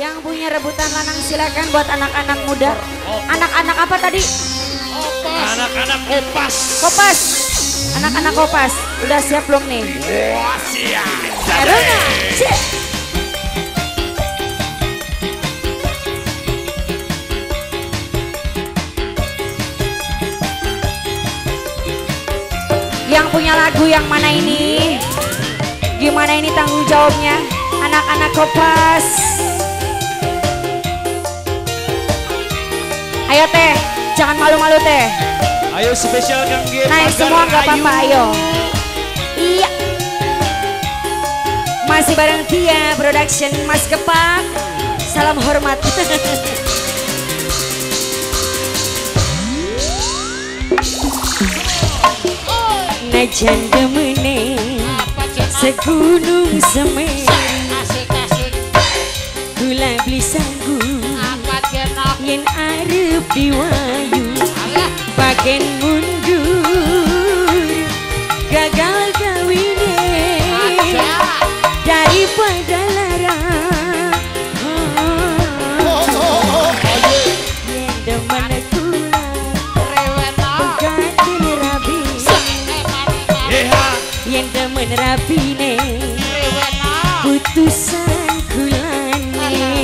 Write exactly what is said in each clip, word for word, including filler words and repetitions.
Yang punya rebutan lanang silakan buat anak-anak muda. Anak-anak apa tadi? Anak-anak kopas. Kopas. Anak-anak kopas. Udah siap belum nih? Wah, siap. Aruna. Siap. Yang punya lagu yang mana ini? Gimana ini tanggung jawabnya? Anak-anak kopas. Ayo teh, jangan malu-malu teh. Ayo spesial Kang G. Naik semua gak apa-apa, ayo. Iya. Masih bareng Tia Production Mas Kepak. Salam hormat. Najan demene segunung semeru gula beli sanggu yen arep diwayu bagen mundur gagal gawine daripada lara yen demen kula pegatin rabi yen demen rabine putusan kulane.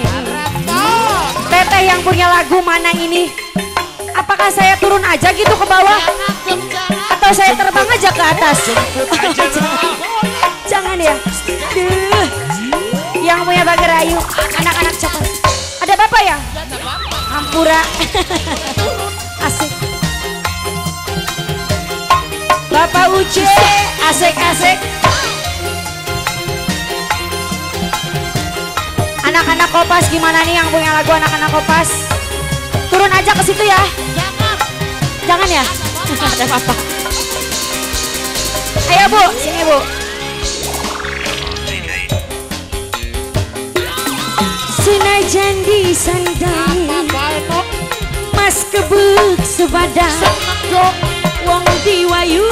Teteh yang punya lagu mana ini? Apakah saya turun aja gitu ke bawah? Atau saya terbang aja ke atas? Jangan ya. Duh. Yang punya Bager Ayu, anak-anak cepat. Ada bapak ya? Hampura. Asik. Bapak Uce, asik-asik. Anak-anak kopas gimana nih yang punya lagu anak-anak kopas? Turun aja ke situ ya. Jangan ya. Ada apa-apa. Ayo Bu, sini Bu. Senajan disandai Mas kebuk sebadan wong diwayu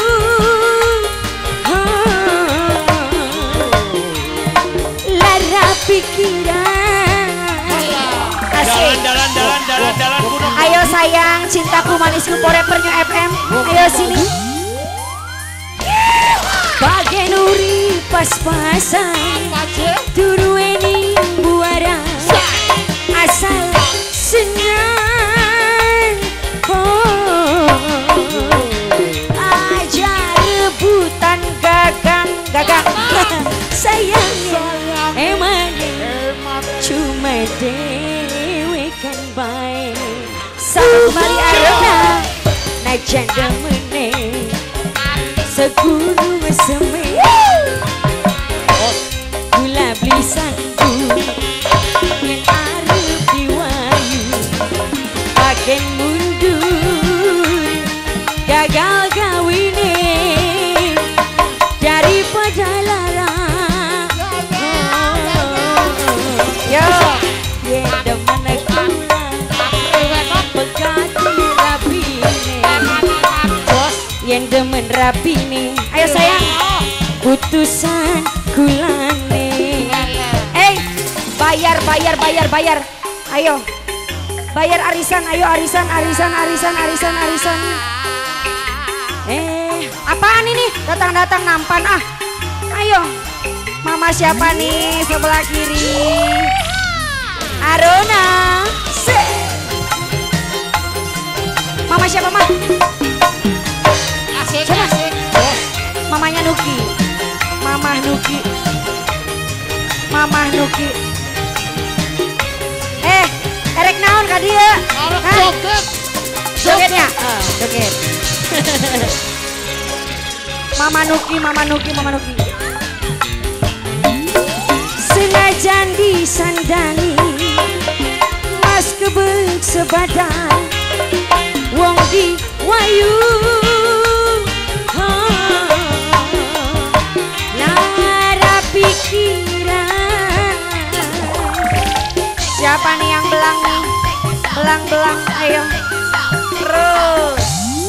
lara pikiran. Asik. Dalan, dalan, dalan, dalan, dalan. Ayo sayang, cintaku manisku forevernya F M. Ayo sini. Bagen uri pas-pasan turueni buara asal senang oh. Aja rebutan gagang gagang sayangnya emang cuma dewe kan baik sama kembali Aruna najan demene seguru meseme gula beli sanggu yang arep diwayu bagen mundur gagal gawine daripada lara yo yen demen kula pegati rapine yen demen rapine ayo sayang putusan kulane eh bayar bayar bayar bayar ayo bayar arisan ayo arisan arisan arisan arisan arisan eh apaan ini datang-datang nampan ah ayo mama siapa nih sebelah kiri Aruna se mama siapa mah asik asik mamanya Nuki Mamah Nuki Mamah Nuki eh erek naon ka dia joget jogetnya oh, joget Mama Nuki Mama Nuki Mama Nuki senajan disandangi Mas kebek sebadan wong di wayu pikiran. Siapa nih yang belang nih? Belang-belang, ayo. Terus.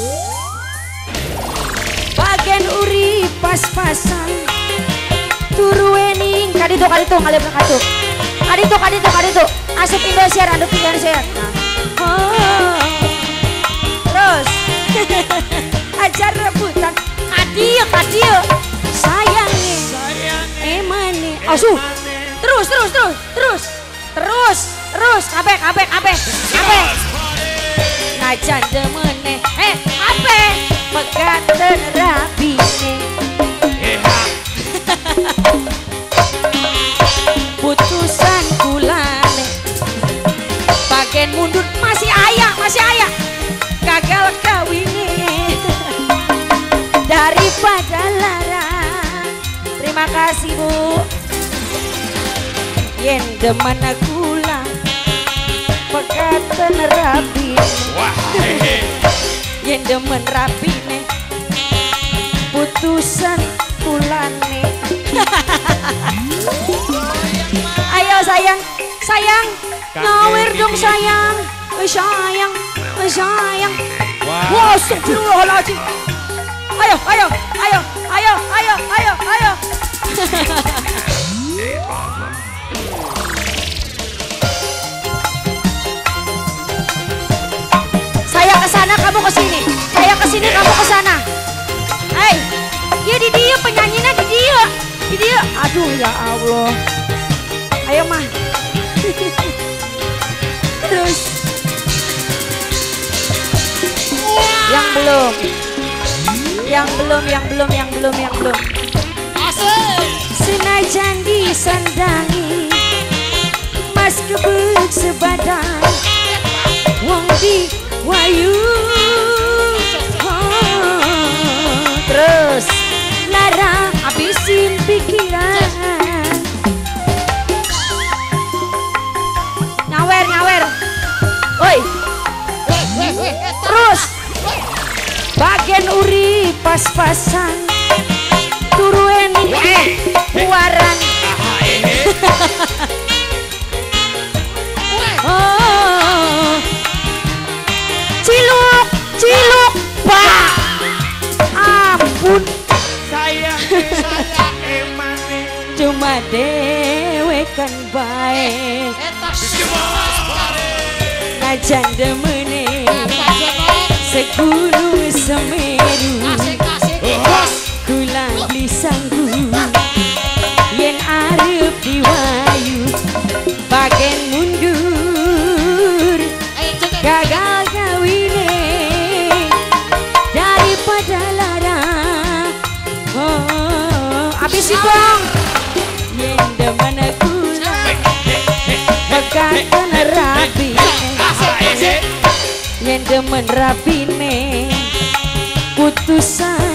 Bagian uri pas-pasan. Turuening, kali tuh kali tuh, kali tuh. Kaditu, kaditu, kaditu. Asup Indosiar, asup Indosiar. Oh. Terus. Ajar rebutan. Kadio, kadio. Sayangnya. Emane. Asuh. Terus, terus, terus, terus. Terus, terus. Kabeh, kabeh, kabeh. Kabeh. Najan demene. Eh, kabeh. Pekaten rapine. Putusan kulane bagian mundur masih ayah, masih ayah gagal kawini daripada larang. Terima kasih Bu. Yen demen kula pekaten rapine. Yen demen rapine putusan kulane. Ayo sayang, sayang, ngawer dong sayang, eh sayang, eh sayang. Wah, astagfirullahaladzim. Ayo, ayo, ayo, ayo, ayo, ayo, ayo. Saya ke sana, kamu ke sini. Saya ke sini, kamu ke sana. Hei, dia di dia penyanyinya di dia. Di dia. Aduh ya Allah. Ayo mah. Terus. Yang belum. Yang belum, yang belum, yang belum, yang belum. Senajan disandangi mas kebek sebadan wong di wayu. Oh, terus lara habisin pikiran. Nyawer, nyawer. Woi. Terus bagian uri pas-pasan turuen puaran. Oh, ciluk, ciluk, pak. Ampun. Sayang, sayang emane. Cuma dewe kan baik. Najan demene segunung Semeru. Kula disanggu yen arep diwayu bagian mundur gagal kawine daripada larang. Oh, habis bang yen demen kula mekaten rapi yen demen rapine putusan